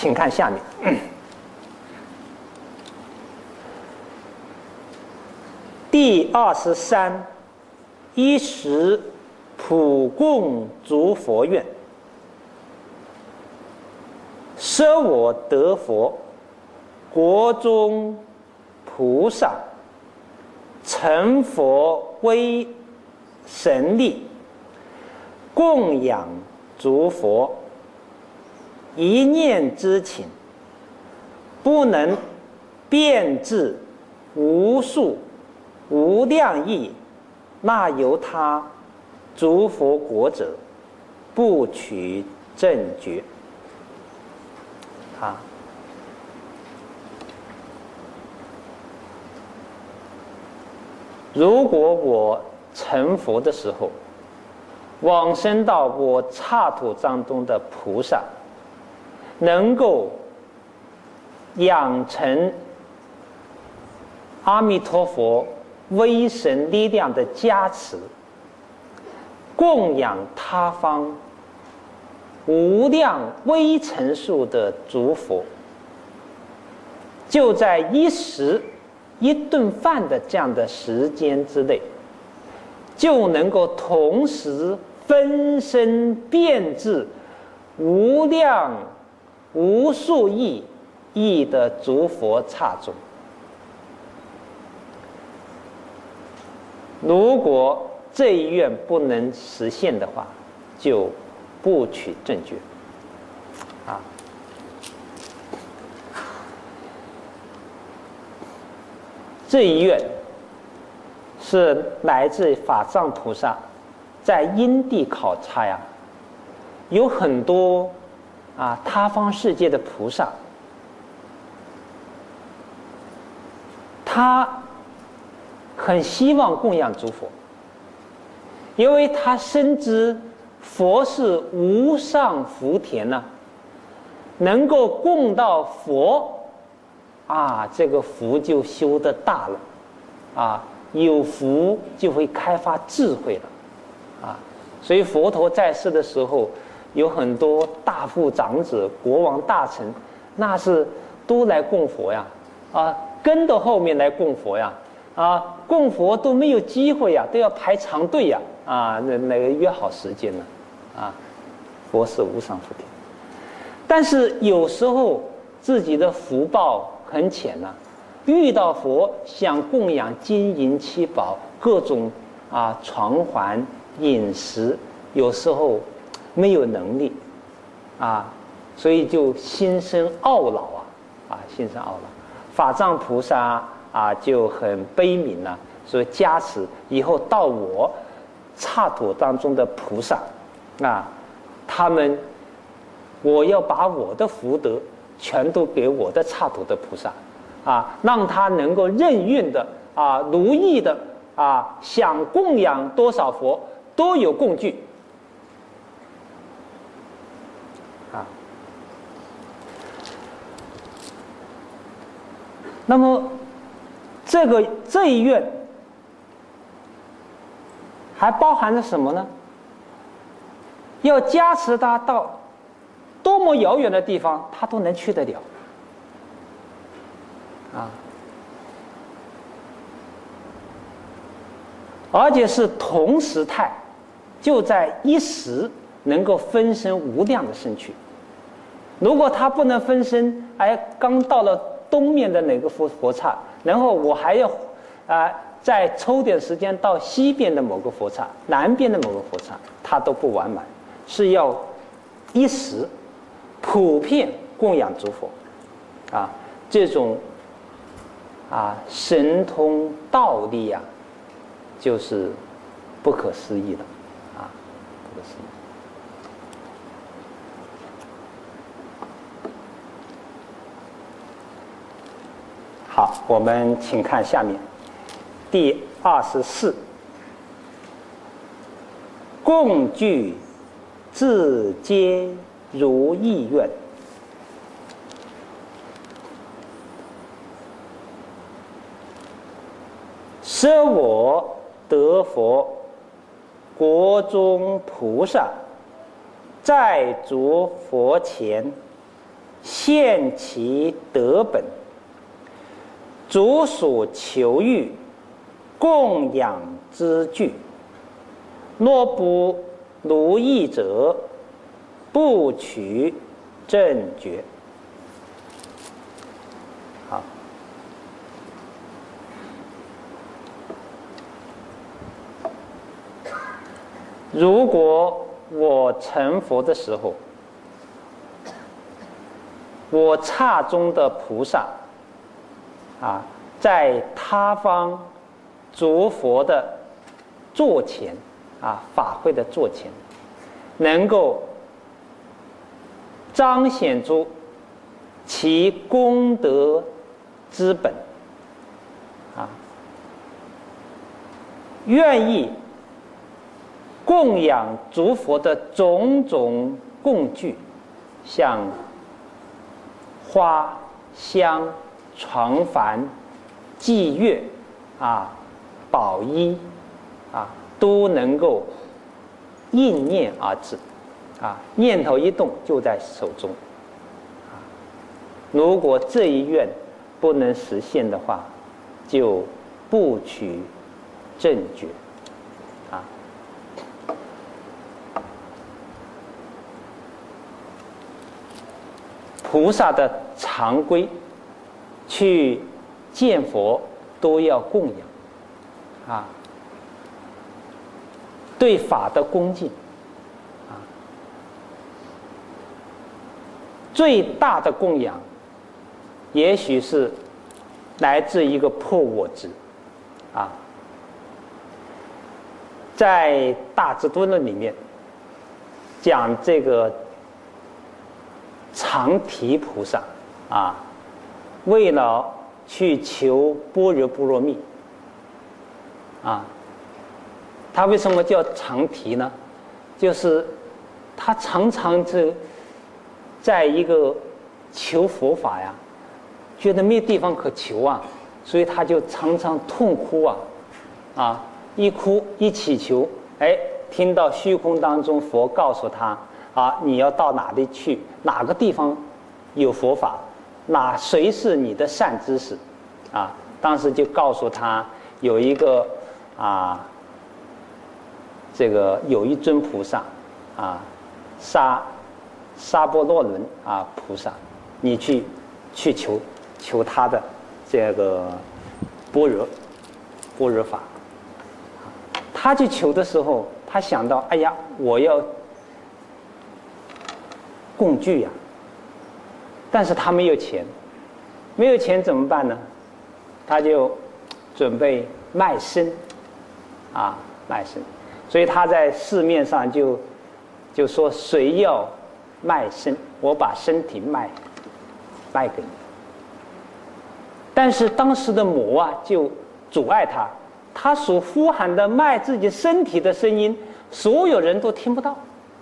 请看下面。第23，一时普供诸佛愿，舍我得佛，国中菩萨，成佛威神力，供养诸佛，一念之情，不能辩制无数无量义，那由他诸佛国者，不取正觉。如果我成佛的时候，往生到我刹土当中的菩萨，能够养成阿弥陀佛威神力量的加持，供养他方无量微尘数的诸佛，就在一时一顿饭的这样的时间之内，就能够同时分身变质无量无数亿的诸佛刹中。如果这一愿不能实现的话，就不取正觉。这一愿是来自法藏菩萨在因地考察呀，有很多他方世界的菩萨，他很希望供养诸佛，因为他深知佛是无上福田呢，能够供到佛这个福就修得大了，有福就会开发智慧了，所以佛陀在世的时候，有很多大富长者、国王大臣，那是都来供佛呀，跟到后面来供佛呀，供佛都没有机会呀，都要排长队呀，那个约好时间呢，佛是无上福田。但是有时候自己的福报很浅呐，遇到佛想供养金银七宝，各种床环饮食，有时候没有能力所以就心生懊恼心生懊恼。法藏菩萨就很悲悯说加持以后到我刹土当中的菩萨他们，我要把我的福德全都给我的刹土的菩萨让他能够任运的如意的想供养多少佛都有供具那么这一愿还包含着什么呢？要加持他到多么遥远的地方他都能去得了而且是同时态，就在一时能够分身无量的身躯。如果他不能分身，刚到了东面的哪个佛刹，然后我还要再抽点时间到西边的某个佛刹、南边的某个佛刹，他都不完满，是要一时普遍供养诸佛这种神通道力就是不可思议的不可思议。好，我们请看下面第24，共具自皆如意愿。舍我得佛，国中菩萨，在诸佛前， 现其德本，主属求欲，供养之具。若不如意者，不取正觉。好，如果我成佛的时候，我刹中的菩萨在他方诸佛的座前法会的座前，能够彰显出其功德之本愿意供养诸佛的种种供具，像花香床幡祭乐宝衣都能够应念而至念头一动就在手中如果这一愿不能实现的话，就不取正觉菩萨的常规，去见佛都要供养对法的恭敬最大的供养，也许是来自一个破我执在《大智度论》里面讲这个常提菩萨为了去求般若波罗蜜他为什么叫常提呢？就是他常常在一个求佛法觉得没地方可求所以他就常常痛哭一哭一祈求，听到虚空当中佛告诉他你要到哪里去，哪个地方有佛法，谁是你的善知识当时就告诉他有一个这个有一尊菩萨沙波罗伦菩萨，你去求他的这个般若法。他去求的时候，他想到哎呀，我要供具但是他没有钱，没有钱怎么办呢？他就准备卖身卖身。所以他在市面上就说，谁要卖身，我把身体卖给你。但是当时的魔就阻碍他所呼喊的卖自己身体的声音，所有人都听不到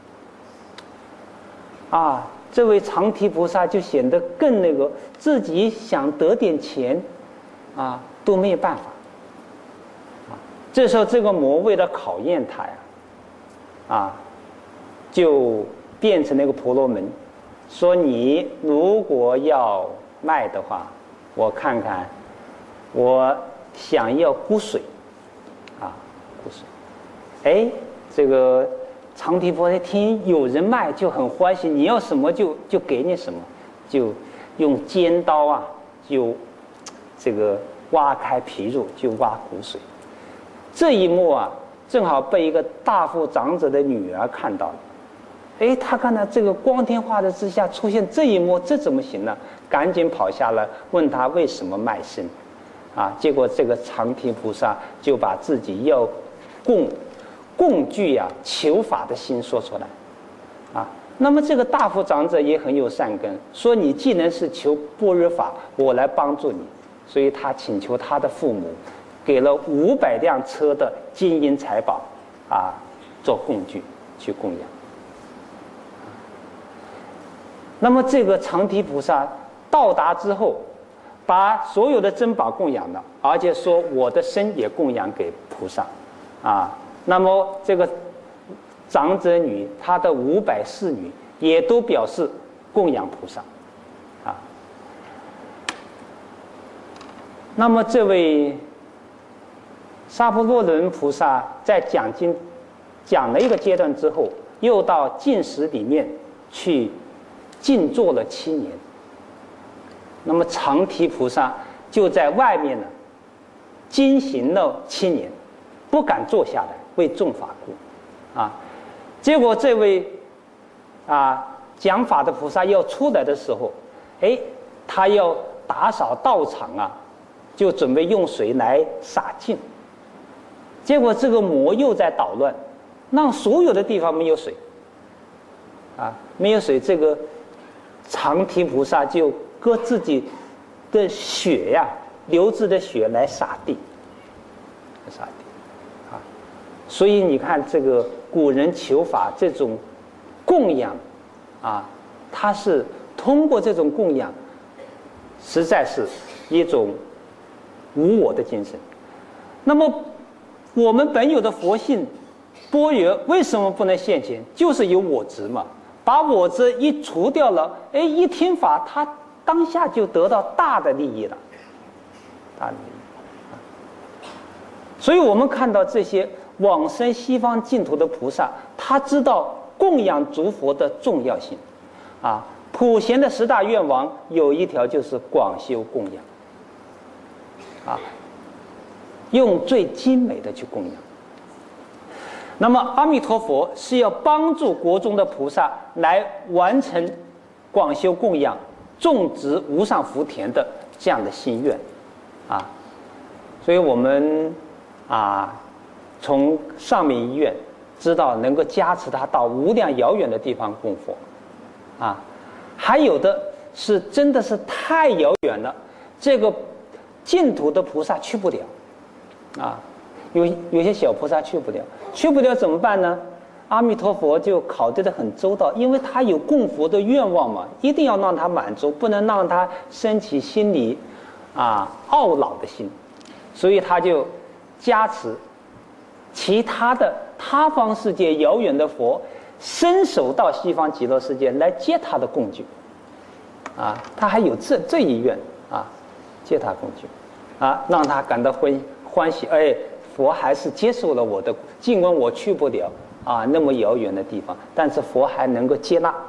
这位常提菩萨就显得更自己想得点钱都没有办法这时候这个魔为了考验他就变成那个婆罗门，说你如果要卖的话，我看看，我想要骨髓骨髓。这个常提婆萨听有人卖就很欢喜，你要什么就给你什么，就用尖刀就这个挖开皮肉，就挖骨髓。这一幕正好被一个大富长者的女儿看到了。他看到这个光天化日之下出现这一幕，这怎么行呢？赶紧跑下来问他为什么卖身结果这个常提菩萨就把自己要供具求法的心说出来那么这个大富长者也很有善根，说你既然是求般若法，我来帮助你。所以他请求他的父母给了500辆车的金银财宝做供具去供养。那么这个常提菩萨到达之后，把所有的珍宝供养了，而且说我的身也供养给菩萨那么这个长者女她的500侍女也都表示供养菩萨那么这位沙婆罗伦菩萨在讲经讲了一个阶段之后，又到净室里面去静坐了7年。那么长提菩萨就在外面呢经行了7年，不敢坐下来为众法故啊。结果这位讲法的菩萨要出来的时候，他要打扫道场啊，就准备用水来洒净。结果这个魔又在捣乱，让所有的地方没有水没有水，这个长提菩萨就割自己的血流质的血来洒地所以你看这个古人求法这种供养它是通过这种供养，实在是一种无我的精神。那么我们本有的佛性般若为什么不能现前？就是有我执嘛，把我执一除掉了，一听法，他当下就得到大的利益了，所以我们看到这些往生西方净土的菩萨，他知道供养诸佛的重要性普贤的10大愿望有一条就是广修供养用最精美的去供养。那么阿弥陀佛是要帮助国中的菩萨来完成广修供养、种植无上福田的这样的心愿所以我们从上面一愿知道能够加持他到无量遥远的地方供佛还有的是真的是太遥远了，这个净土的菩萨去不了有些小菩萨去不了怎么办呢？阿弥陀佛就考虑得很周到，因为他有供佛的愿望嘛，一定要让他满足，不能让他升起心里懊恼的心，所以他就加持其他的他方世界遥远的佛伸手到西方极乐世界来接他的供具他还有这一愿接他供具让他感到欢喜，佛还是接受了我的，尽管我去不了那么遥远的地方，但是佛还能够接纳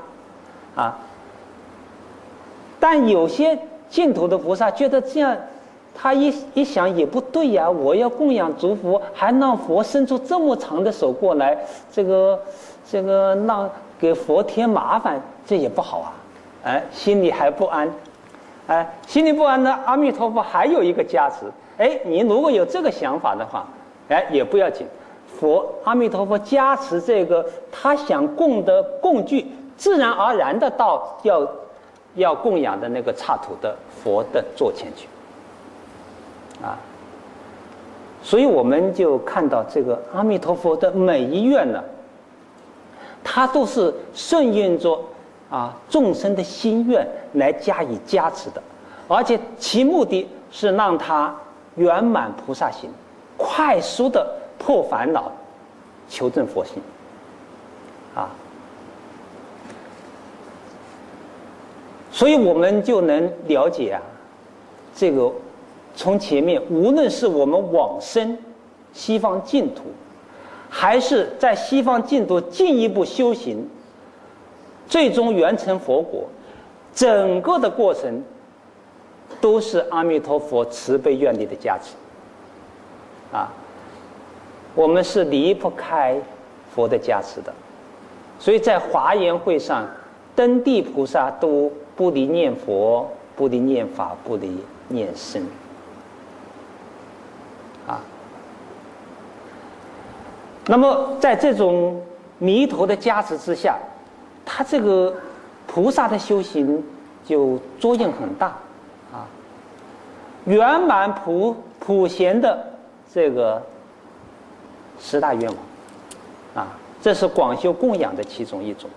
但有些净土的菩萨觉得这样，他一想也不对呀，我要供养诸佛，还让佛伸出这么长的手过来，这个让给佛添麻烦，这也不好心里还不安心里不安呢，阿弥陀佛还有一个加持你如果有这个想法的话也不要紧，阿弥陀佛加持这个他想供的供具，自然而然的到要供养的那个刹土的佛的座前去所以我们就看到这个阿弥陀佛的每一愿呢，他都是顺应着众生的心愿来加以加持的，而且其目的是让他圆满菩萨行，快速的破烦恼，求证佛性所以我们就能了解这个从前面无论是我们往生西方净土，还是在西方净土进一步修行，最终圆成佛果，整个的过程都是阿弥陀佛慈悲愿力的加持我们是离不开佛的加持的。所以在华严会上，登地菩萨都不离念佛，不离念法，不离念僧那么在这种弥陀的加持之下，他这个菩萨的修行就作用很大圆满普贤的这个10大愿望这是广修供养的其中一种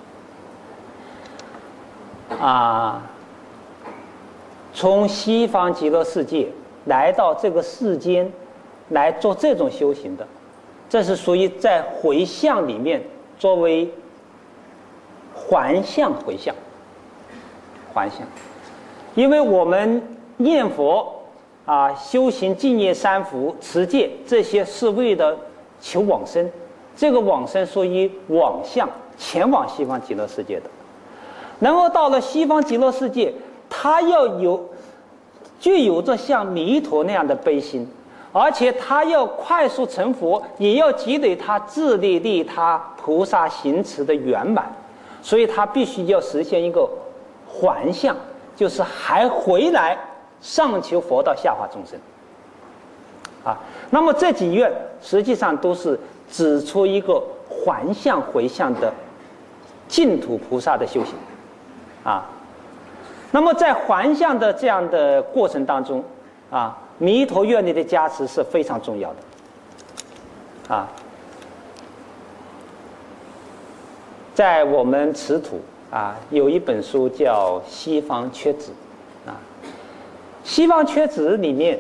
从西方极乐世界来到这个世间来做这种修行的，这是属于在回向里面作为还向回向，因为我们念佛修行净业三福、持戒，这些是为了求往生。这个往生属于往向，前往西方极乐世界的。然后到了西方极乐世界，他要具有着像弥陀那样的悲心，而且他要快速成佛，也要积累他自利利他菩萨行持的圆满，所以他必须要实现一个还向，就是还回来上求佛道，下化众生。那么这几愿实际上都是指出一个还向回向的净土菩萨的修行。那么在还向的这样的过程当中，弥陀愿力的加持是非常重要的。在我们持土有一本书叫《西方缺子》西方缺子里面，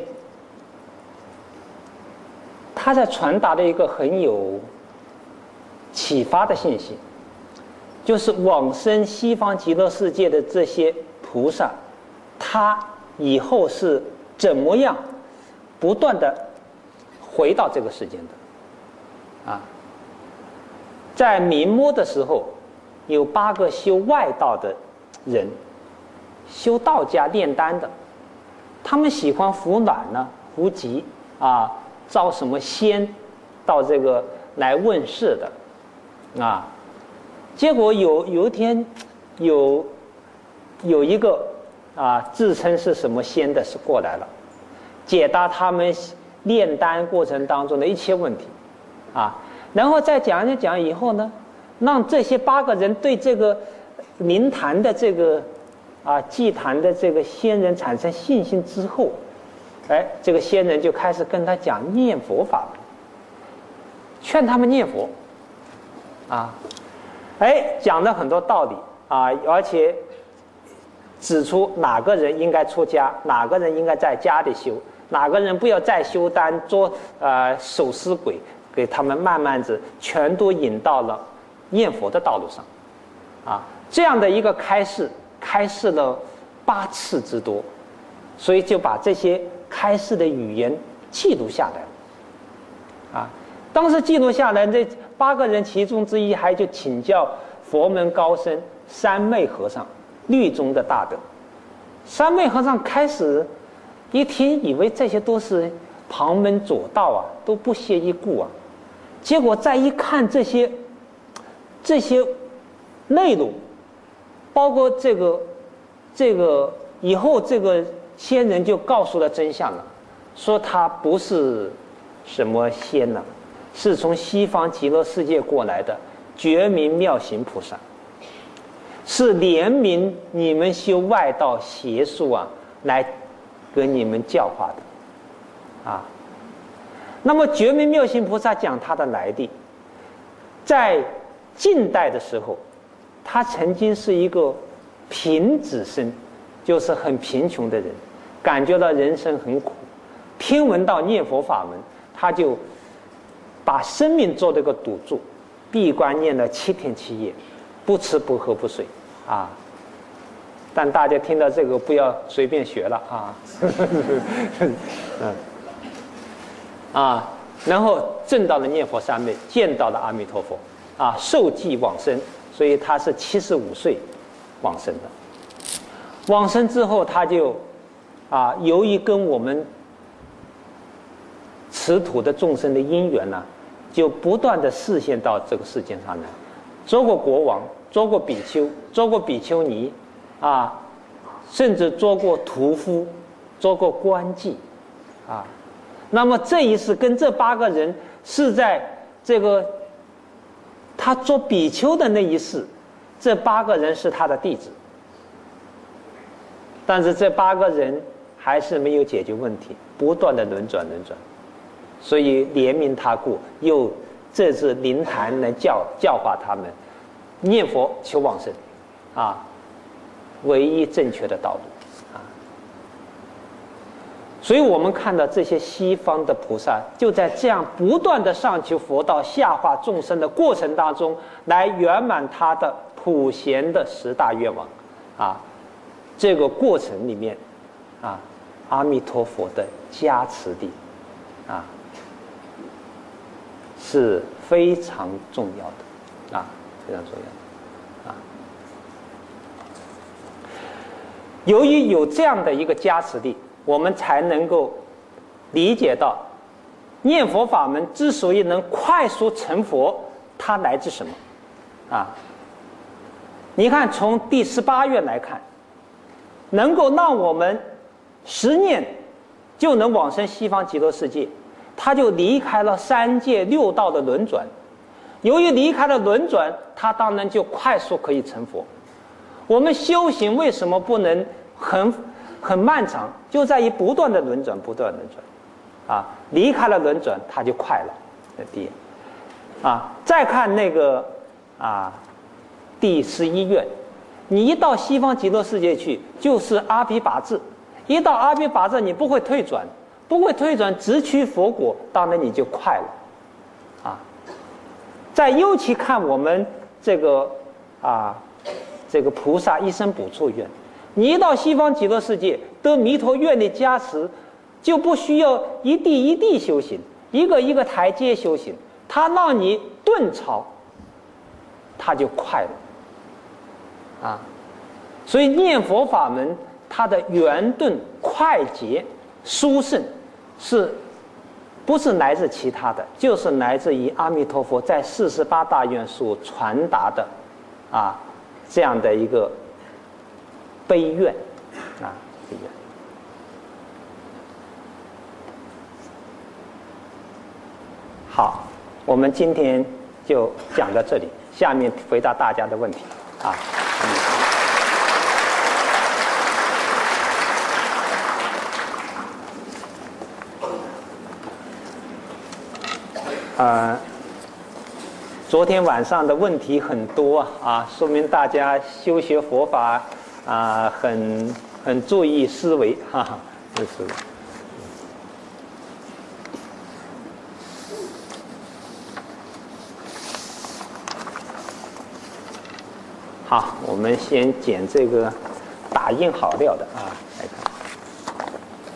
他在传达的一个很有启发的信息，就是往生西方极乐世界的这些菩萨，他以后是怎么样不断的回到这个世间的。在明末的时候，有8个修外道的人，修道家炼丹的，他们喜欢服卵呢，服疾招什么仙到这个来问世的。结果有一天有一个自称是什么仙的是过来了，解答他们炼丹过程当中的一切问题然后再讲一讲以后呢，让这些8个人对这个灵坛的这个祭坛的这个仙人产生信心之后，这个仙人就开始跟他讲念佛法门，劝他们念佛讲了很多道理而且指出哪个人应该出家，哪个人应该在家里修，哪个人不要再修丹做守尸鬼，给他们慢慢子全都引到了念佛的道路上这样的一个开示了8次之多，所以就把这些开示的语言记录下来了当时记录下来，这8个人其中之一还就请教佛门高僧三昧和尚律宗的大德。三昧和尚开始一听，以为这些都是旁门左道都不屑一顾结果再一看这些内容，包括这个以后这个仙人就告诉了真相了，说他不是什么仙是从西方极乐世界过来的觉明妙行菩萨，是怜悯你们修外道邪术来给你们教化的那么觉明妙行菩萨讲他的来历，在近代的时候，他曾经是一个贫子生，就是很贫穷的人，感觉到人生很苦，听闻到念佛法门，他就把生命做了个赌注，闭关念了7天7夜，不吃不喝不睡但大家听到这个不要随便学了然后证到了念佛三昧，见到了阿弥陀佛受记往生，所以他是75岁往生的。往生之后，他就由于跟我们持土的众生的因缘就不断的示现到这个世界上来，做过国王，做过比丘，做过比丘尼甚至做过屠夫，做过官妓那么这一世跟这8个人是在这个他做比丘的那一世，这8个人是他的弟子，但是这8个人还是没有解决问题，不断的轮转，所以怜悯他故，又这次灵坛来教化他们念佛求往生唯一正确的道路所以我们看到这些西方的菩萨就在这样不断的上求佛道，下化众生的过程当中，来圆满他的普贤的10大愿望这个过程里面阿弥陀佛的加持力，啊，是非常重要的，啊，非常重要的，啊。由于有这样的一个加持力，我们才能够理解到，念佛法门之所以能快速成佛，它来自什么？啊，你看从第18愿来看，能够让我们10念就能往生西方极乐世界，他就离开了3界6道的轮转。由于离开了轮转，他当然就快速可以成佛。我们修行为什么不能很漫长？就在于不断的轮转，不断的轮转，啊，离开了轮转，他就快了。这第一，啊，再看那个第11愿，你一到西方极乐世界去，就是阿毗跋致。一到阿毗跋致，你不会退转，不会退转，直趋佛果，当然你就快了，啊。再尤其看我们这个菩萨一生补处愿，你一到西方极乐世界，得弥陀愿力加持，就不需要一地一地修行，一个一个台阶修行，它让你顿超，它就快了，啊。所以念佛法门，它的圆顿、快捷、殊胜，不是来自其他的，就是来自于阿弥陀佛在48大愿所传达的，这样的一个悲愿，悲愿。好，我们今天就讲到这里，下面回答大家的问题，昨天晚上的问题很多说明大家修学佛法很注意思维就是。好，我们先捡这个打印好料的来看。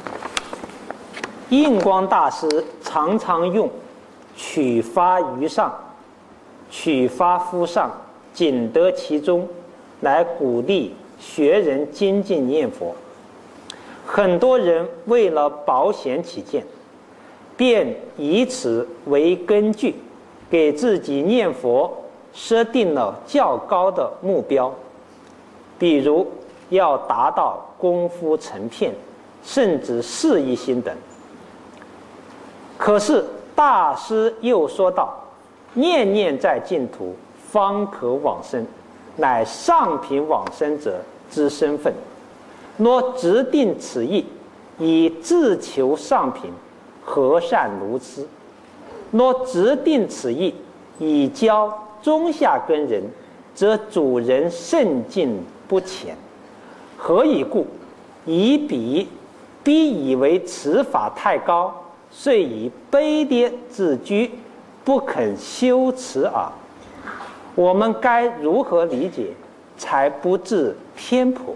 印光大师常常用取发于上，取发乎上，仅得其中，来鼓励学人精进念佛。很多人为了保险起见，便以此为根据，给自己念佛设定了较高的目标，比如要达到功夫成片，甚至4亿心等。可是大师又说道，念念在净土，方可往生，乃上品往生者之身份。若直定此意，以自求上品，何善如此？若直定此意，以教中下根人，则主人甚进不浅。何以故？以彼以为此法太高，遂以卑劣自居，不肯修持耳。我们该如何理解，才不致偏颇？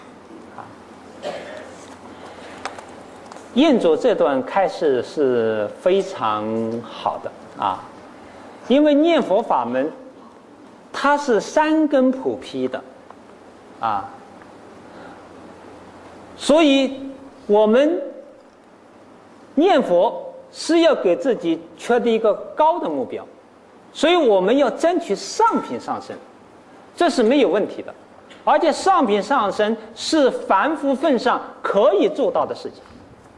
印主这段开示是非常好的因为念佛法门，它是3根普披的所以我们念佛是要给自己确定一个高的目标，所以我们要争取上品上升，这是没有问题的。而且上品上升是凡夫份上可以做到的事情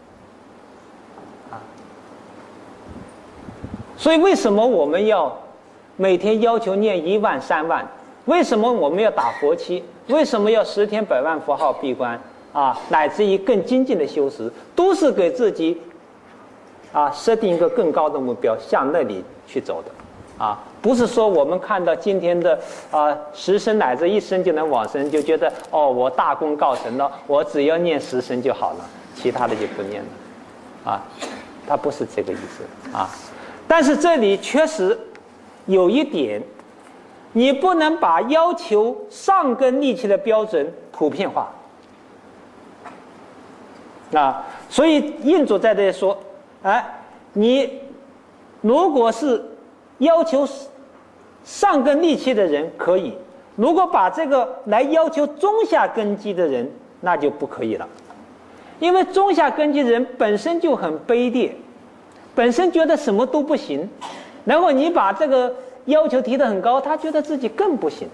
所以为什么我们要每天要求念1万3万？为什么我们要打佛七？为什么要10天100万佛号闭关乃至于更精进的修持，都是给自己设定一个更高的目标，向那里去走的不是说我们看到今天的10声乃至1声就能往生，就觉得我大功告成了，我只要念10声就好了，其他的就不念了它不是这个意思但是这里确实有一点，你不能把要求上根利器的标准普遍化啊，所以印主在这里说，哎，你如果是要求上根利器的人可以，如果把这个来要求中下根基的人，那就不可以了。因为中下根基人本身就很卑劣，本身觉得什么都不行，然后你把这个要求提得很高，他觉得自己更不行，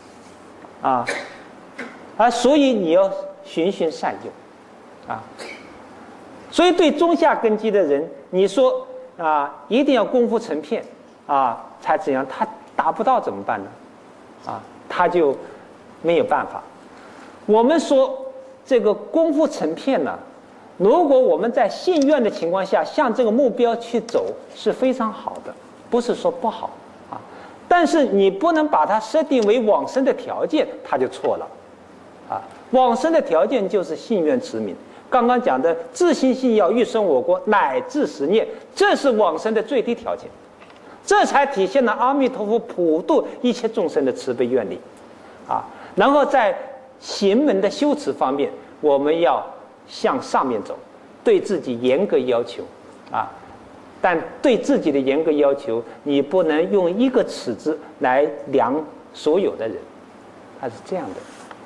所以你要循循善诱，所以对中下根基的人，你说一定要功夫成片才怎样，他达不到怎么办呢？他就没有办法。我们说这个功夫成片呢，如果我们在信愿的情况下向这个目标去走，是非常好的，不是说不好但是你不能把它设定为往生的条件，它就错了往生的条件就是信愿持名。刚刚讲的自心信要欲生我国乃至十念，这是往生的最低条件，这才体现了阿弥陀佛普度一切众生的慈悲愿力然后在行门的修持方面，我们要向上面走，对自己严格要求但对自己的严格要求，你不能用一个尺子来量所有的人，它是这样的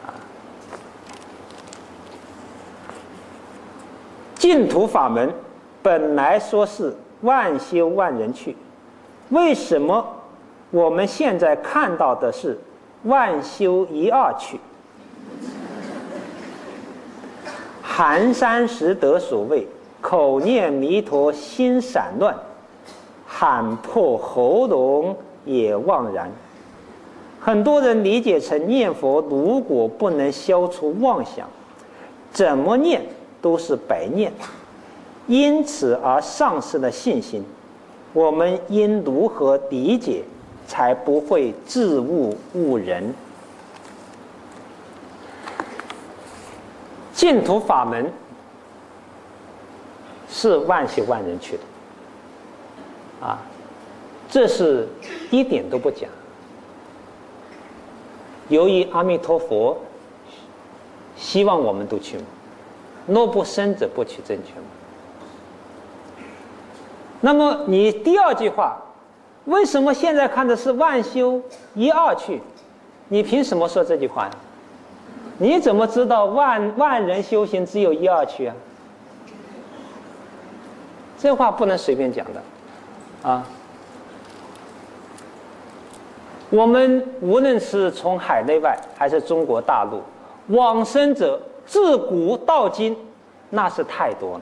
净土法门本来说是万修万人去，为什么我们现在看到的是万修一二去？寒山拾得所谓口念弥陀心散乱，喊破喉咙也妄然。很多人理解成念佛如果不能消除妄想，怎么念都是白念，因此而丧失了信心。我们应如何理解，才不会自误误人？净土法门是万修万人去的这是一点都不假。由于阿弥陀佛希望我们都去嘛，若不生者不取正觉嘛。那么你第二句话，为什么现在看的是万修一二去？你凭什么说这句话呀？你怎么知道万人修行只有一二去啊？这话不能随便讲的我们无论是从海内外还是中国大陆，往生者自古到今那是太多了，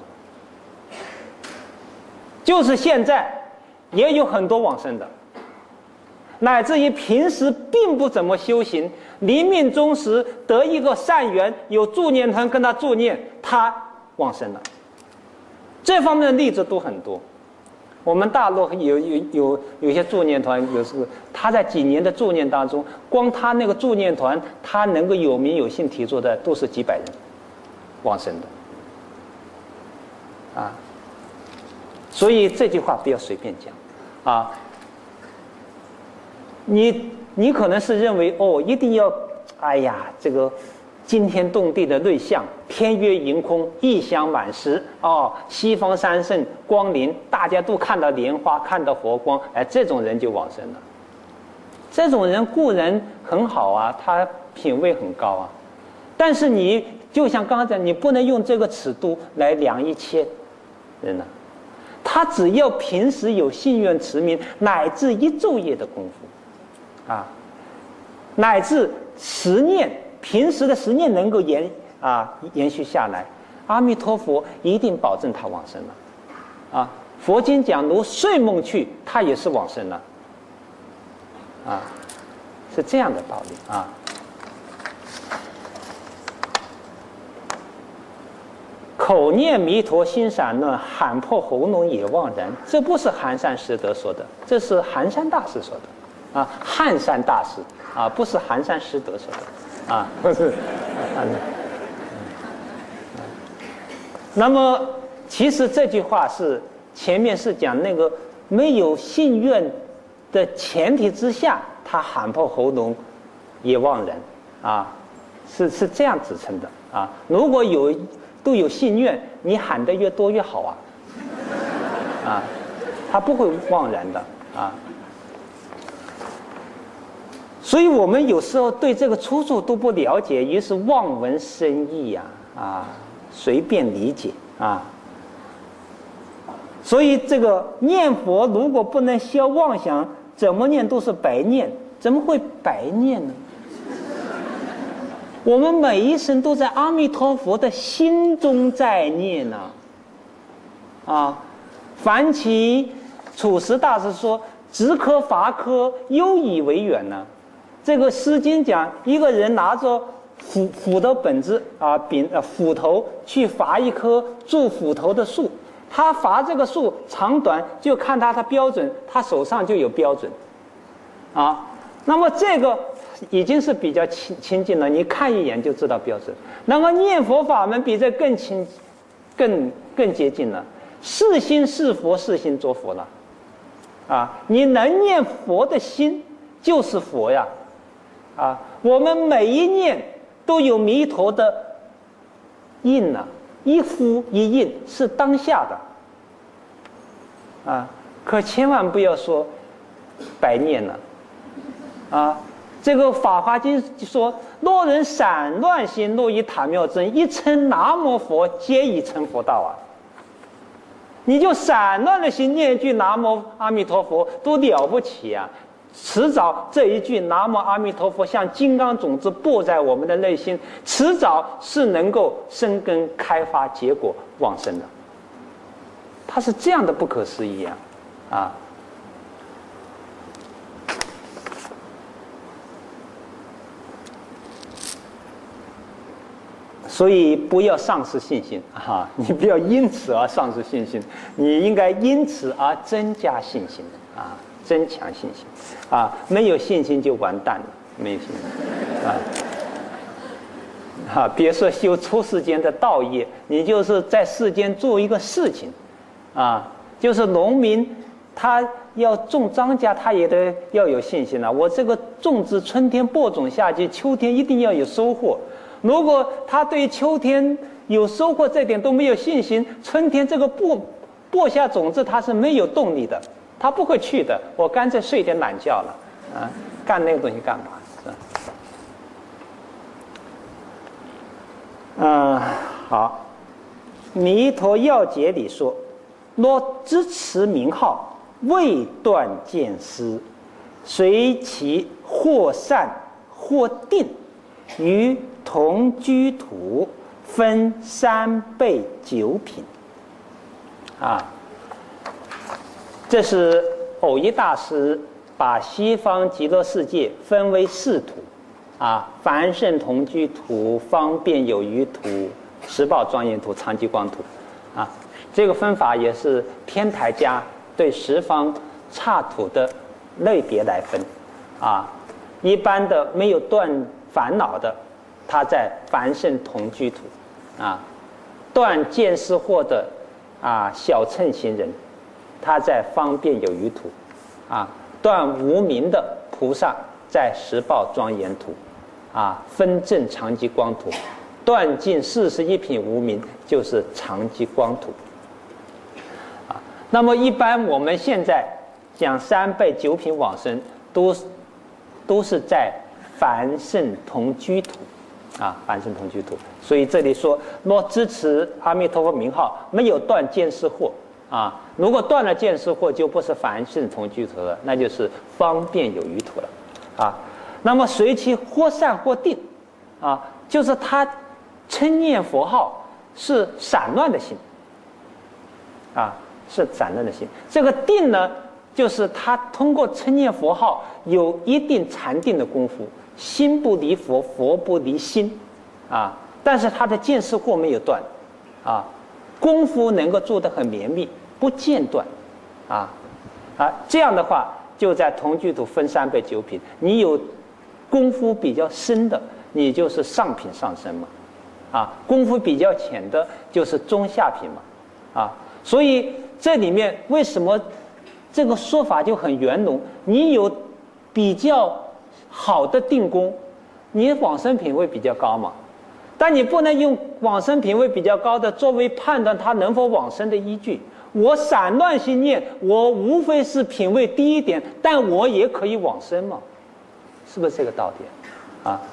就是现在也有很多往生的，乃至于平时并不怎么修行，临命终时得一个善缘，有助念团跟他助念，他往生了。这方面的例子都很多。我们大陆有些助念团，有时候他在几年的助念当中，光他那个助念团，他能够有名有姓提出的都是几百人往生的所以这句话不要随便讲你可能是认为一定要这个惊天动地的瑞相，天月盈空，异香满室西方三圣光临，大家都看到莲花，看到佛光，这种人就往生了。这种人固然很好他品位很高但是你就像刚才讲，你不能用这个尺度来量一切人他只要平时有信愿持名，乃至一昼夜的功夫乃至十念，平时的十念能够延续下来，阿弥陀佛一定保证他往生了佛经讲如睡梦去，他也是往生了是这样的道理口念弥陀心散乱，喊破喉咙也妄然。这不是寒山拾得说的，这是寒山大师说的汉山大师不是寒山拾得说的不是那么其实这句话是前面是讲那个没有信愿的前提之下，他喊破喉咙也妄然是这样指称的如果都有信愿，你喊得越多越好啊，啊，他不会妄然的啊。所以我们有时候对这个出处都不了解，于是望文生义啊，随便理解啊。所以这个念佛如果不能消妄想，怎么念都是白念。怎么会白念呢？我们每一声都在阿弥陀佛的心中在念呢。樊其处实大师说：“直科伐科，优以为远呢。”这个《诗经》讲，一个人拿着斧头本子斧头去伐一棵住斧头的树，他伐这个树长短就看他的标准，他手上就有标准，那么这个已经是比较亲近了，你看一眼就知道标准。那么念佛法门比这更更接近了，是心是佛，是心作佛了，你能念佛的心就是佛呀，我们每一念都有弥陀的印一呼一印是当下的，可千万不要说白念了。这个《法华经》说：“若人散乱心，若以塔妙真，一称南无佛，皆已成佛道。”你就散乱的心念一句南无阿弥陀佛都了不起啊！迟早这一句南无阿弥陀佛像金刚种子播在我们的内心，迟早是能够生根开发结果往生的。它是这样的不可思议啊！所以不要丧失信心你不要因此而丧失信心，你应该因此而增加信心增强信心没有信心就完蛋了，没有信心别说修出世间的道业，你就是在世间做一个事情就是农民他要种庄稼，他也得要有信心我这个种植春天播种下去，秋天一定要有收获。如果他对秋天有收获这点都没有信心，春天这个播下种子他是没有动力的，他不会去的。我干脆睡点懒觉了干那个东西干嘛好，弥陀要解里说：“若知持名号，未断见思，随其或善或定，于同居土分3倍9品。”这是藕益大师把西方极乐世界分为4土凡圣同居土、方便有余土、十宝庄严土、常寂光土这个分法也是天台家对十方刹土的类别来分一般的没有断烦恼的，他在凡圣同居土断见思惑的小乘行人，他在方便有余土断无明的菩萨在十宝庄严土分正常寂光土，断尽41品无明就是常寂光土那么一般我们现在讲3倍9品往生都是在凡圣同居土凡圣同居土。所以这里说，若支持阿弥陀佛名号，没有断见思惑如果断了见思惑，就不是凡圣同居土了，那就是方便有余土了那么随其或善或定就是他称念佛号是散乱的心是散乱的心。这个定呢，就是他通过称念佛号有一定禅定的功夫，心不离佛，佛不离心但是他的见思惑没有断功夫能够做得很绵密，不间断这样的话就在同居土分3倍9品。你有功夫比较深的，你就是上品上升功夫比较浅的就是中下品所以这里面为什么这个说法就很圆融？你有比较好的定功，你往生品会比较高嘛但你不能用往生品位比较高的作为判断他能否往生的依据。我散乱心念，我无非是品位低一点，但我也可以往生嘛，是不是这个道理啊？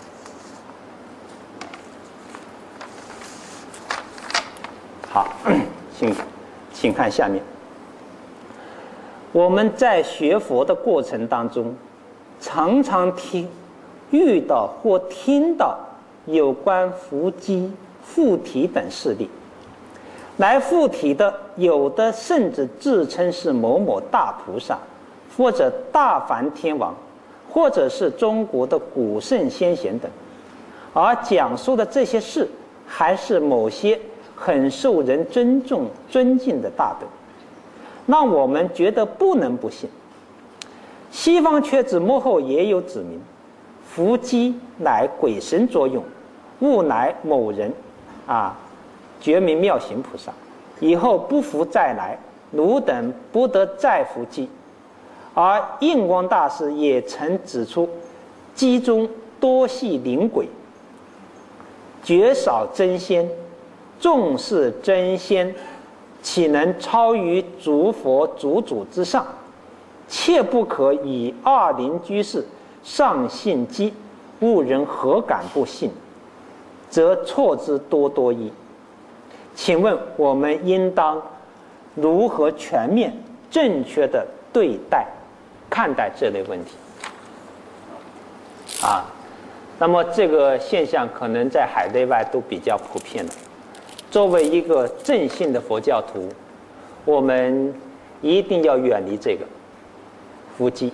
好，请看下面。我们在学佛的过程当中，常常遇到或听到有关伏击、附体等事例。来附体的，有的甚至自称是某某大菩萨，或者大梵天王，或者是中国的古圣先贤等，而讲述的这些事，还是某些很受人尊敬的大德，让我们觉得不能不信。西方却子幕后也有指明，伏击乃鬼神作用，勿乃某人觉名妙行菩萨，以后不复再来，汝等不得再伏击。而印光大师也曾指出，击中多系灵鬼，绝少真仙，重视真仙，岂能超于诸佛诸主之上？切不可以二灵居士上信机，误人何敢不信？则错之多多矣。请问我们应当如何全面正确的看待这类问题那么这个现象可能在海内外都比较普遍了。作为一个正信的佛教徒，我们一定要远离这个伏击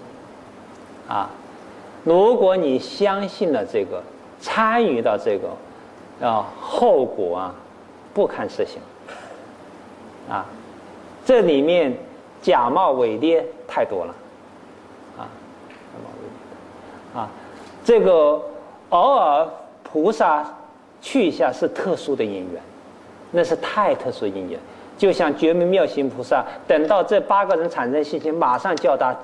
如果你相信了这个，参与到这个后果不堪设想这里面假冒伪劣太多了这个偶尔菩萨去一下是特殊的因缘，那是太特殊因缘。就像觉明妙行菩萨，等到这8个人产生信心，马上叫他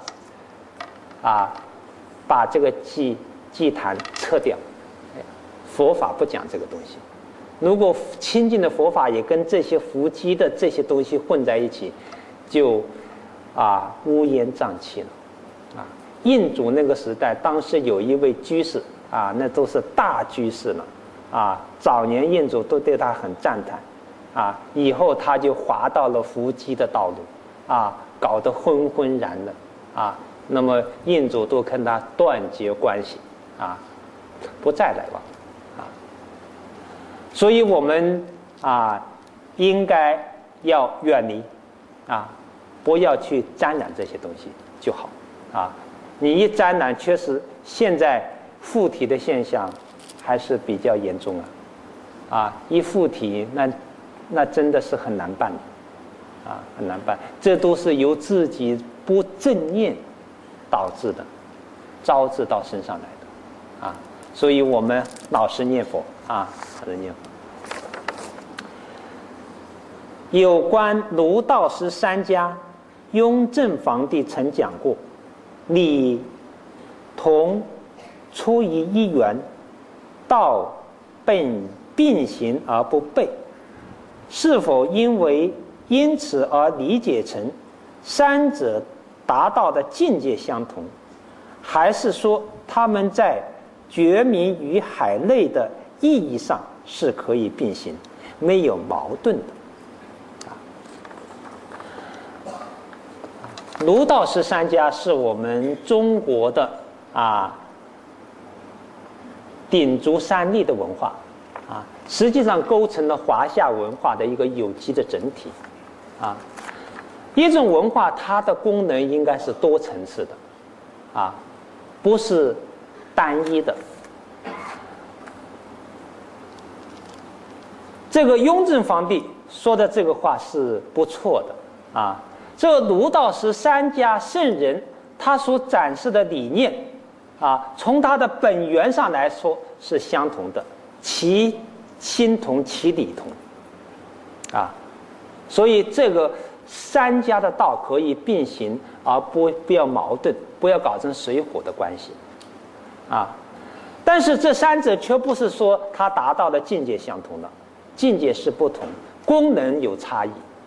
把这个祭坛撤掉。佛法不讲这个东西。如果亲近的佛法也跟这些伏击的这些东西混在一起，就乌烟瘴气了印祖那个时代，当时有一位居士那都是大居士了早年印祖都对他很赞叹以后他就滑到了伏击的道路搞得昏昏然的那么印祖都跟他断绝关系不再来往所以我们应该要远离不要去沾染这些东西就好你一沾染，确实现在附体的现象还是比较严重一附体那真的是很难办的很难办。这都是由自己不正念导致的，招致到身上来的所以我们老实念佛老实念佛。有关卢道师3家，雍正皇帝曾讲过，理同出于一缘，道并行而不悖，是否因此而理解成三者达到的境界相同，还是说他们在觉明与海内的意义上是可以并行，没有矛盾的卢道师3家是我们中国的鼎足三立的文化实际上构成了华夏文化的一个有机的整体一种文化它的功能应该是多层次的不是单一的。这个雍正皇帝说的这个话是不错的这个卢道师3家圣人他所展示的理念从他的本源上来说是相同的，其心同其理同所以这个3家的道可以并行，而不要矛盾，不要搞成水火的关系但但是这三者却不是说他达到的境界相同的，境界是不同，功能有差异。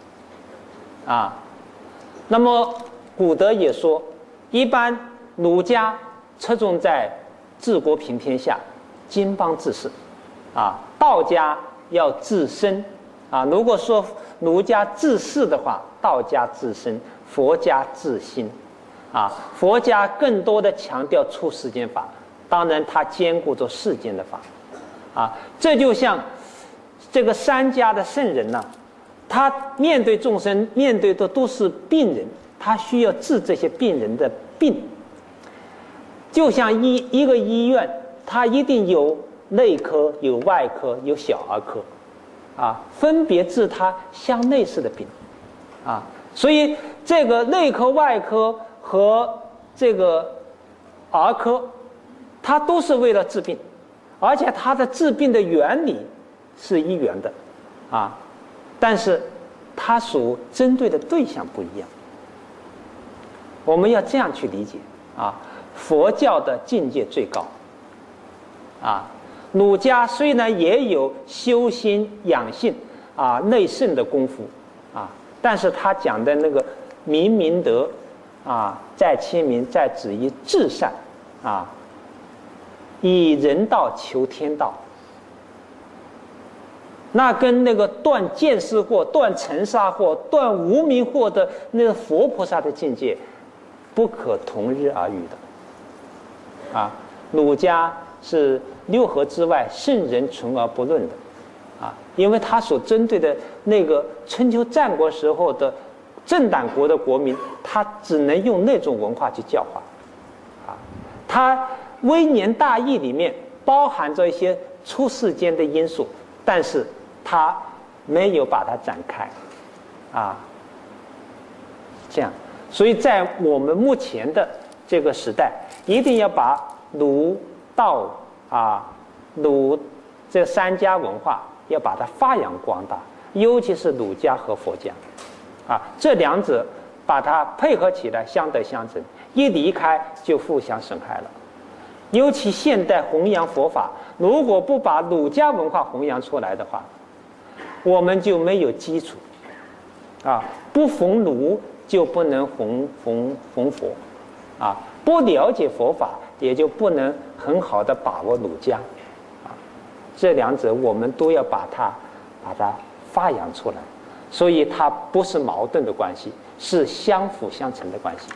那么古德也说，一般儒家侧重在治国平天下、经邦治世，道家要治身。如果说儒家治世的话，道家治身，佛家治心。佛家更多的强调出世间法，当然它兼顾着世间的法。这就像这个三家的圣人呢，他面对众生，面对的都是病人，他需要治这些病人的病。就像一个医院，它一定有内科、有外科、有小儿科，分别治他相类似的病。所以这个内科、外科和这个儿科，它都是为了治病，而且它的治病的原理是一元的，但是它所针对的对象不一样。我们要这样去理解佛教的境界最高，儒家虽然也有修心养性内圣的功夫但是他讲的那个明德在亲民，在止于至善以人道求天道，那跟那个断见思惑、断尘沙惑、断无明惑的那个佛菩萨的境界不可同日而语的。儒家是六合之外圣人存而不论的因为他所针对的那个春秋战国时候的正党国的国民，他只能用那种文化去教化他微言大义里面包含着一些出世间的因素，但是他没有把它展开这样，所以在我们目前的这个时代，一定要把儒道儒这三家文化要把它发扬光大，尤其是儒家和佛家这两者把它配合起来，相得相成，一离开就互相损害了。尤其现代弘扬佛法，如果不把儒家文化弘扬出来的话，我们就没有基础不弘儒就不能弘佛不了解佛法也就不能很好的把握儒家这两者我们都要把它发扬出来，所以它不是矛盾的关系，是相辅相成的关系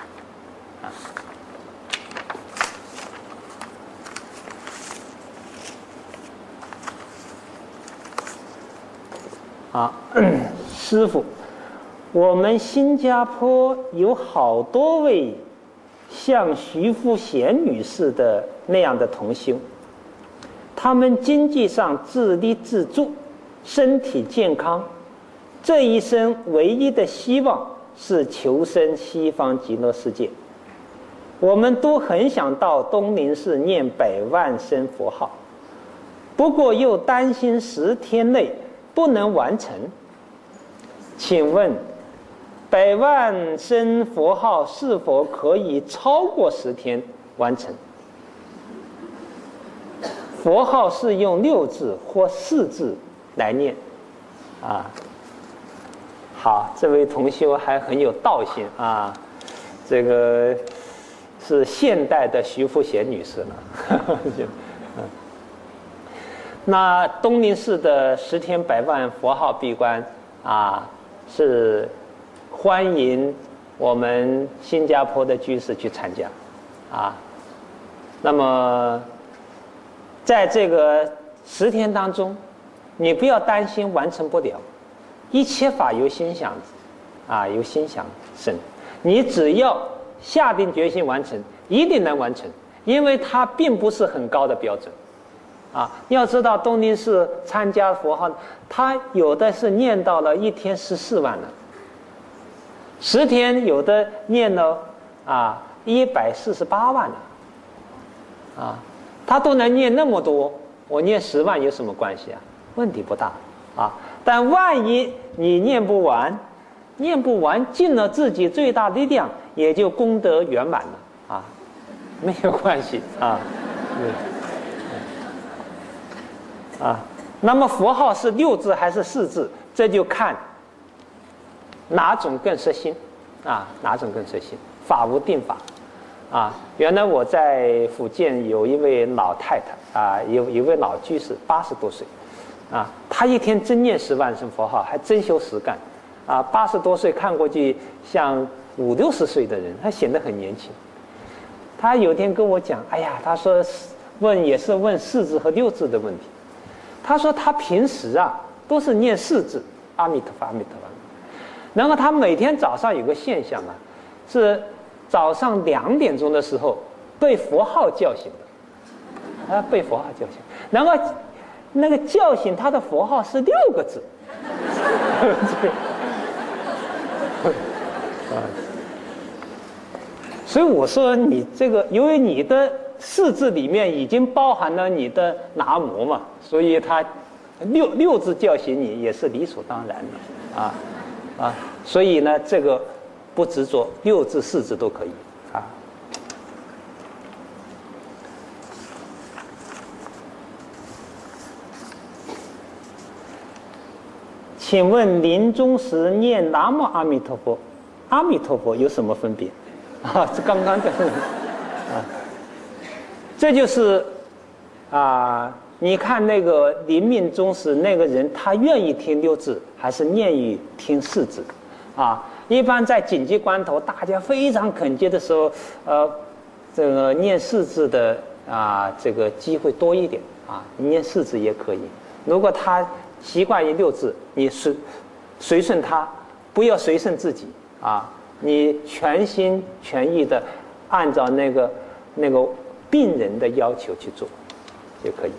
师父，我们新加坡有好多位像徐福贤女士的那样的同修，他们经济上自立自助，身体健康，这一生唯一的希望是求生西方极乐世界。我们都很想到东林寺念100万声佛号，不过又担心10天内不能完成。请问100万声佛号是否可以超过10天完成？佛号是用6字或4字来念好，这位同修还很有道心这个是现代的徐福贤女士了那东林寺的10天100万佛号闭关是欢迎我们新加坡的居士去参加那么在这个10天当中，你不要担心完成不了，一切法由心想由心想生，你只要下定决心完成，一定能完成，因为它并不是很高的标准要知道东林寺参加佛号，他有的是念到了1天14万了，10天有的念了148万了他都能念那么多，我念10万有什么关系问题不大但万一你念不完，尽了自己最大力量，也就功德圆满了没有关系啊。那么佛号是六字还是四字，这就看哪种更实心啊，哪种更实心。法无定法啊。原来我在福建有一位老太太啊，有一位老居士，80多岁啊，她一天真念10万声佛号，还真修实干啊。80多岁看过去像50、60岁的人，她显得很年轻。她有天跟我讲，哎呀，她说也是问4字和6字的问题。她说她平时啊都是念4字阿弥陀佛阿弥陀佛，然后她每天早上有个现象啊，是早上2点钟的时候被佛号叫醒的，啊，被佛号叫醒，然后那个叫醒她的佛号是6个字，所以我说你这个，因为你的4字里面已经包含了你的南无嘛，所以他六字叫醒你也是理所当然的啊，所以呢，这个不执着6字4字都可以啊。请问临终时念南无阿弥陀佛，阿弥陀佛有什么分别？啊，这刚刚的啊，这就是啊，你看那个临命终时那个人，他愿意听6字，还是愿意听4字？啊，一般在紧急关头，大家非常恳切的时候，这个念4字的啊，这个机会多一点啊，念4字也可以。如果他习惯于6字，你随顺他，不要随顺自己啊。你全心全意的按照那个病人的要求去做就可以。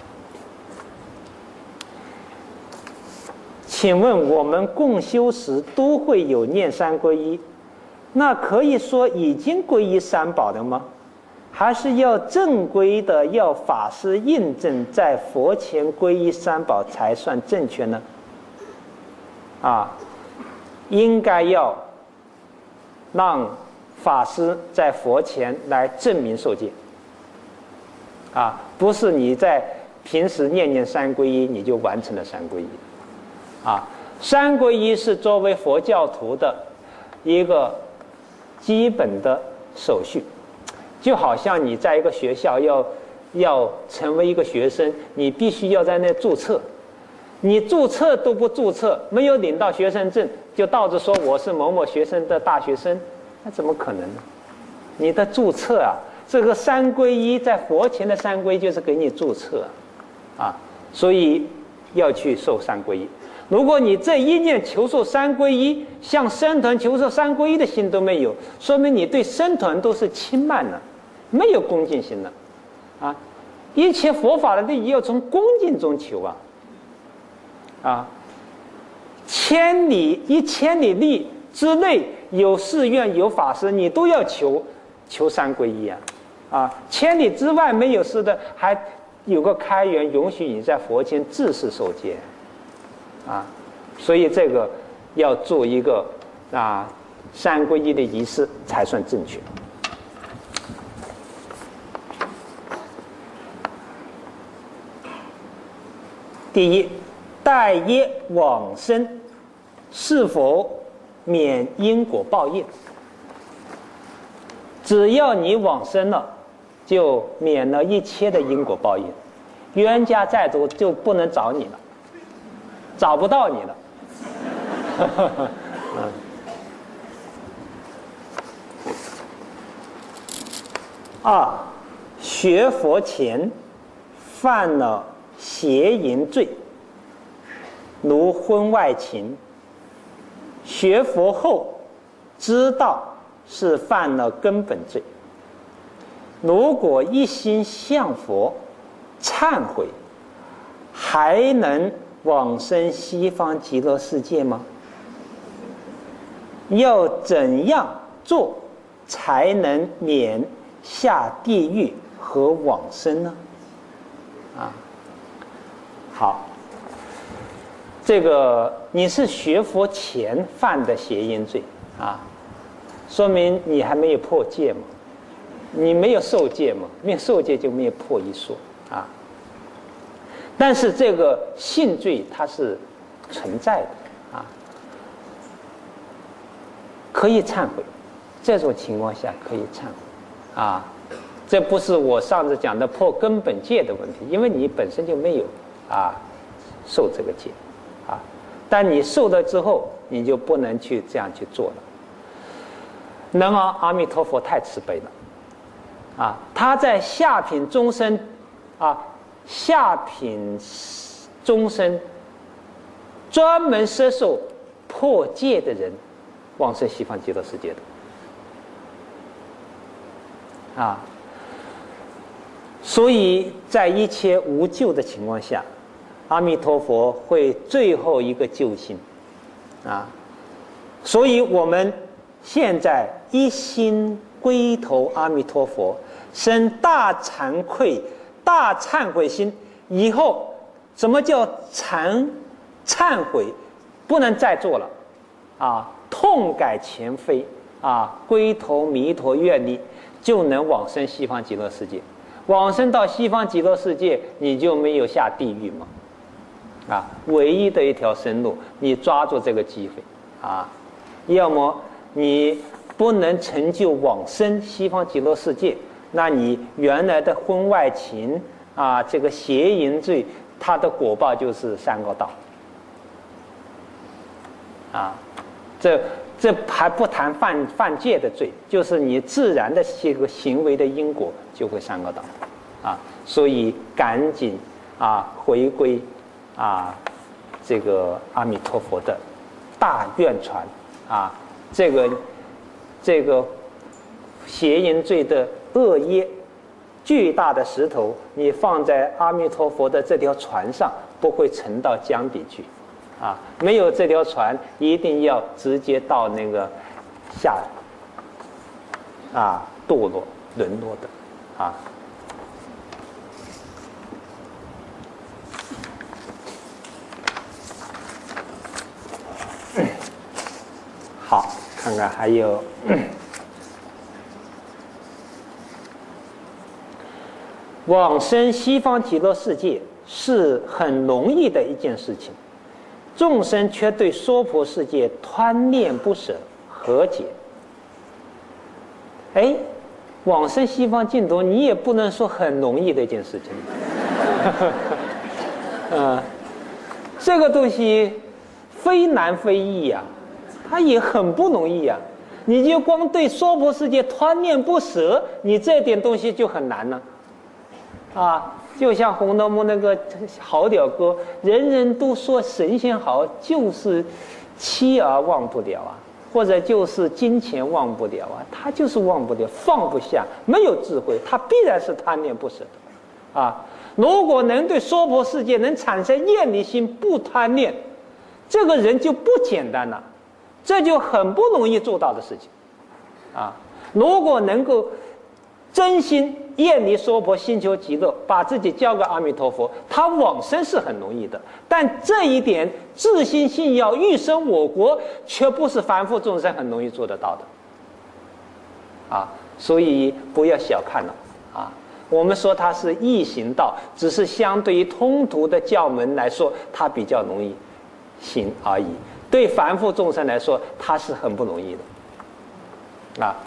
请问我们共修时都会有念3皈依，那可以说已经皈依3宝的吗？还是要正规的要法师印证在佛前皈依3宝才算正确呢？啊，应该要让法师在佛前来证明受戒啊，不是你在平时念3皈依你就完成了3皈依啊。3皈依是作为佛教徒的一个基本的手续，就好像你在一个学校要成为一个学生，你必须要在那注册，你注册都不注册，没有领到学生证，就倒着说我是某某学生的大学生，那怎么可能呢？你的注册啊，这个3皈依在佛前的3皈依就是给你注册啊，所以要去受3皈依。如果你这一念求受3皈依，向僧团求受3皈依的心都没有，说明你对僧团都是轻慢了，没有恭敬心了啊！一切佛法的利益要从恭敬中求啊！1000里地之内有寺院有法师，你都要求3皈依啊！1000里之外没有事的，还有个开源允许你在佛前自是受戒啊！所以这个要做一个3皈依的仪式才算正确。第一，待业往生是否免因果报应？只要你往生了，就免了一切的因果报应，冤家债主就不能找你了，找不到你了。2，学佛前犯了邪淫罪，如婚外情，学佛后知道是犯了根本罪，如果一心向佛忏悔，还能往生西方极乐世界吗？要怎样做才能免下地狱和往生呢？好，这个你是学佛前犯的邪淫罪啊，说明你还没有破戒嘛，你没有受戒嘛，没有受戒就没有破一说啊。 但是这个性罪它是存在的啊，可以忏悔，这种情况下可以忏悔啊。这不是我上次讲的破根本戒的问题，因为你本身就没有受这个戒啊，但你受了之后，你就不能去这样去做了。然而阿弥陀佛太慈悲了啊，他在下品众生下品众生专门摄受破戒的人往生西方极乐世界的啊。所以在一切无救的情况下，阿弥陀佛会最后一个救星啊。所以我们现在一心归投阿弥陀佛，生大惭愧大忏悔心，以后什么叫忏悔？不能再做了啊！痛改前非啊！归投弥陀愿力，就能往生西方极乐世界。往生到西方极乐世界，你就没有下地狱嘛？啊，唯一的一条生路，你抓住这个机会啊！要么你不能成就往生西方极乐世界，那你原来的婚外情啊，这个邪淫罪，它的果报就是三恶道啊。这还不谈犯戒的罪，就是你自然的这个行为的因果就会三恶道啊。所以赶紧回归这个阿弥陀佛的大愿传啊，这个邪淫罪的恶业巨大的石头，你放在阿弥陀佛的这条船上，不会沉到江底去啊。没有这条船，一定要直接到那个堕落沦落的啊。好，看看还有往生西方极乐世界是很容易的一件事情，众生却对娑婆世界贪恋不舍，何解？往生西方净土，你也不能说很容易的一件事情。这个东西非难非易呀，它也很不容易呀。你就光对娑婆世界贪恋不舍，你这点东西就很难了。就像《红楼梦》那个好了歌，人人都说神仙好，就是妻儿忘不了啊，或者就是金钱忘不了啊，他就是忘不了，放不下，没有智慧，他必然是贪恋不舍的如果能对娑婆世界能产生厌离心，不贪恋，这个人就不简单了，这就很不容易做到的事情如果能够真心厌离娑婆，心求极乐，把自己交给阿弥陀佛，他往生是很容易的。但这一点自信信要欲生我国，却不是凡夫众生很容易做得到的所以不要小看了我们说它是易行道，只是相对于通途的教门来说，它比较容易行而已。对凡夫众生来说，它是很不容易的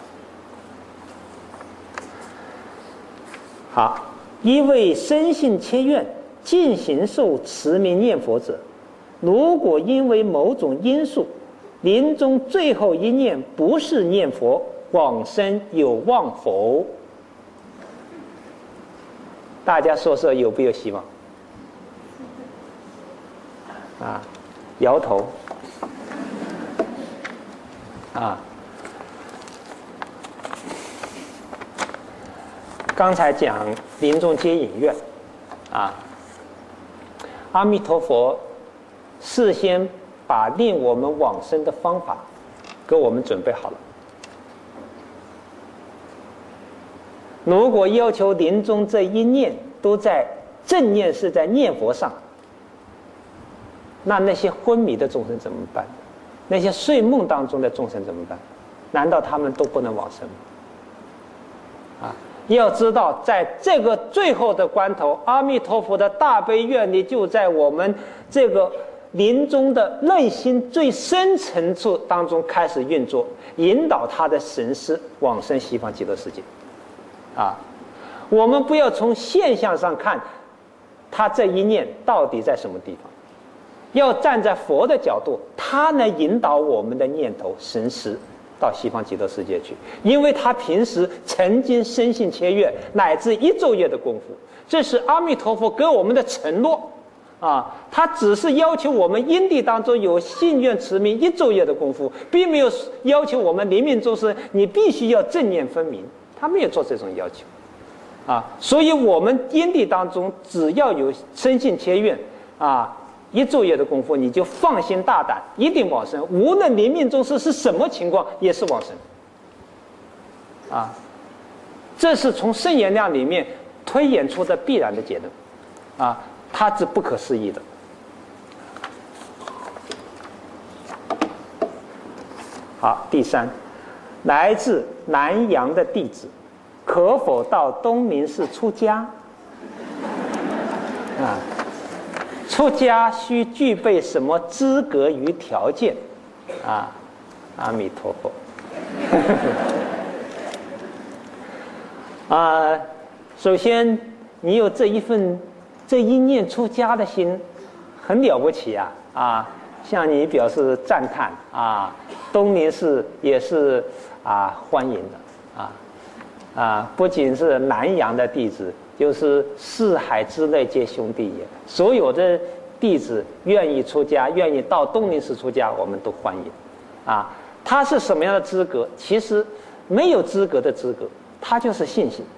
好，一位深信切愿尽行受持名念佛者，如果因为某种因素，临终最后一念不是念佛，往生有望否？大家说说有没有希望？摇头。刚才讲临终皆引愿阿弥陀佛事先把令我们往生的方法给我们准备好了。如果要求临终这一念都在正念，是在念佛上，那些昏迷的众生怎么办？那些睡梦当中的众生怎么办？难道他们都不能往生吗？ 要知道，在这个最后的关头，阿弥陀佛的大悲愿力就在我们这个临终的内心最深层处当中开始运作，引导他的神识往生西方极乐世界。我们不要从现象上看他这一念到底在什么地方，要站在佛的角度，他能引导我们的念头神识到西方极乐世界去，因为他平时曾经深信切愿，乃至一昼夜的功夫，这是阿弥陀佛给我们的承诺。他只是要求我们因地当中有信愿持名一昼夜的功夫，并没有要求我们临命终时你必须要正念分明，他没有做这种要求。所以我们因地当中只要有深信切愿一昼夜的功夫，你就放心大胆，一定往生，无论临命终时是什么情况也是往生。这是从圣言量里面推演出的必然的结论。它是不可思议的。好，第三，来自南洋的弟子，可否到东明寺出家？出家需具备什么资格与条件？阿弥陀佛。首先，你有这一念出家的心，很了不起向你表示赞叹东明寺也是欢迎的不仅是南洋的弟子，就是四海之内皆兄弟也。所有的弟子愿意出家，愿意到东明寺出家，我们都欢迎他是什么样的资格？其实没有资格的资格，他就是信心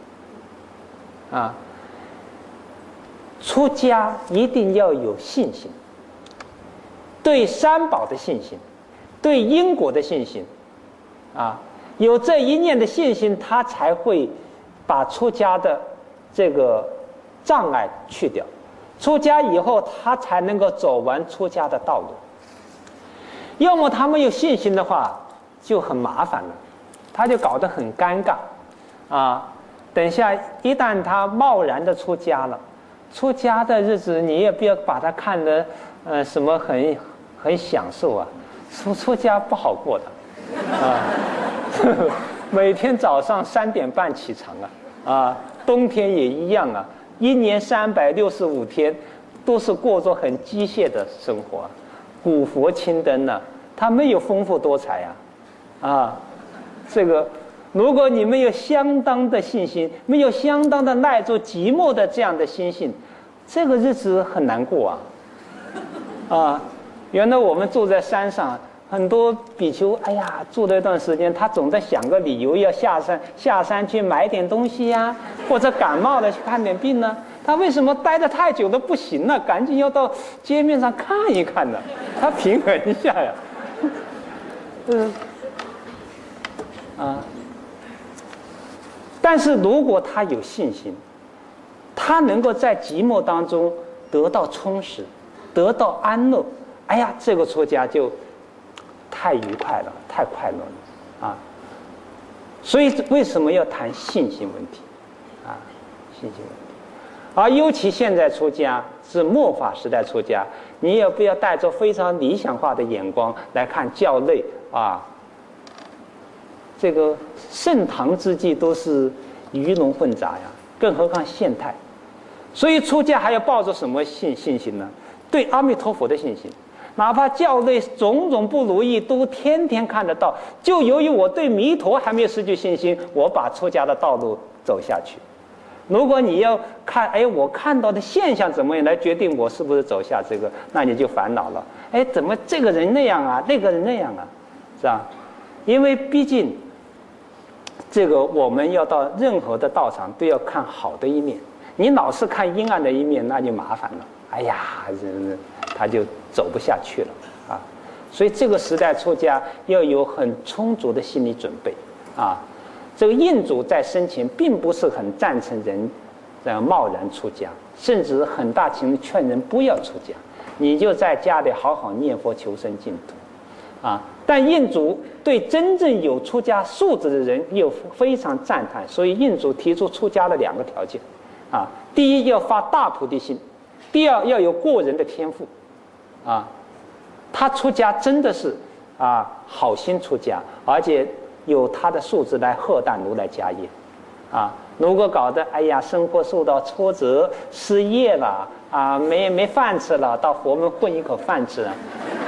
出家一定要有信心，对三宝的信心，对因果的信心有这一念的信心，他才会把出家的这个障碍去掉。出家以后，他才能够走完出家的道路。要么他没有信心的话，就很麻烦了，他就搞得很尴尬等一下一旦他贸然的出家了，出家的日子你也不要把它看得什么很享受出家不好过的每天早上3点半起床冬天也一样1年365天都是过着很机械的生活，古佛青灯它没有丰富多彩这个如果你没有相当的信心，没有相当的耐住寂寞的这样的心性，这个日子很难过原来我们住在山上，很多比丘住了一段时间，他总在想个理由要下山去买点东西或者感冒了去看点病呢。他为什么待得太久都不行了？赶紧要到街面上看一看呢，他平衡一下呀。但是如果他有信心，他能够在寂寞当中得到充实，得到安乐，这个出家就太愉快了，太快乐了所以为什么要谈信心问题信心问题尤其现在出家是末法时代出家，你也不要带着非常理想化的眼光来看教内这个盛唐之际都是鱼龙混杂更何况现代。所以出家还要抱着什么信心呢？对阿弥陀佛的信心，哪怕教内种种不如意都天天看得到，就由于我对弥陀还没有失去信心，我把出家的道路走下去。如果你要看我看到的现象怎么样来决定我是不是走下这个，那你就烦恼了。怎么这个人那样那个人那样是吧？因为毕竟这个我们要到任何的道场都要看好的一面，你老是看阴暗的一面，那就麻烦了。他就走不下去了所以这个时代出家要有很充足的心理准备这个印主在生前并不是很赞成人贸然出家，甚至很大情劝人不要出家，你就在家里好好念佛求生净土但印祖对真正有出家素质的人又非常赞叹，所以印祖提出出家的2个条件，啊，第一要发大菩提心，第二要有过人的天赋，啊，他出家真的是好心出家，而且有他的素质来荷担如来家业，啊，如果搞得哎呀生活受到挫折，失业了啊，没饭吃了，到佛门混一口饭吃啊，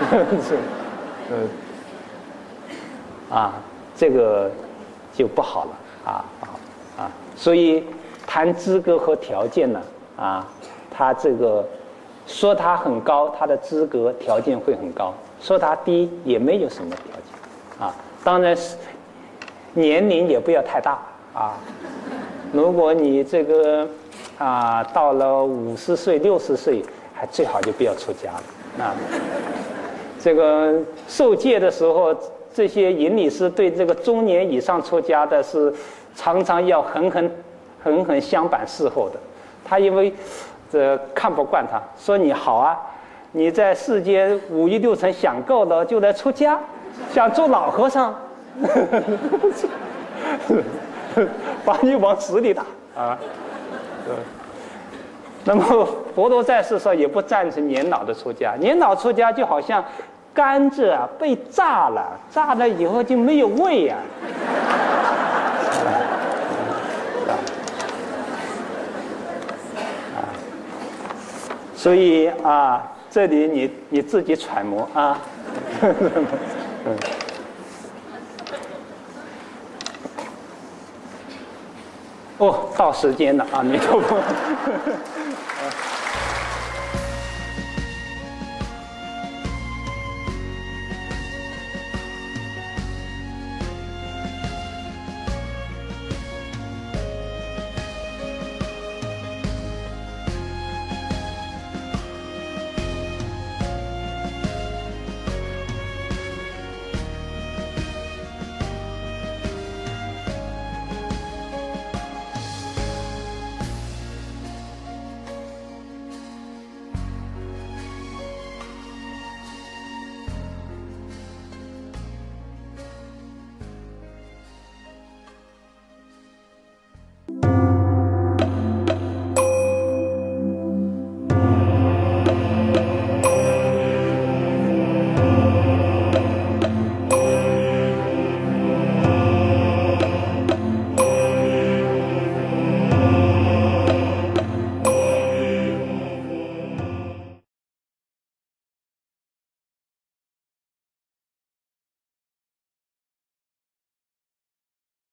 这个就不好了所以谈资格和条件呢他这个说他很高，他的资格条件会很高；说他低也没有什么条件当然是年龄也不要太大如果你这个到了50岁、60岁，还最好就不要出家了这个受戒的时候，这些引理师对这个中年以上出家的是常常要狠狠相板伺候的。他因为看不惯他，说你好啊，你在世间五欲六尘想够了，就来出家，想做老和尚，把你往死里打那么佛陀在世上也不赞成年老的出家，年老出家就好像甘蔗被炸了，炸了以后就没有味所以这里你自己揣摩到时间了，弥陀佛。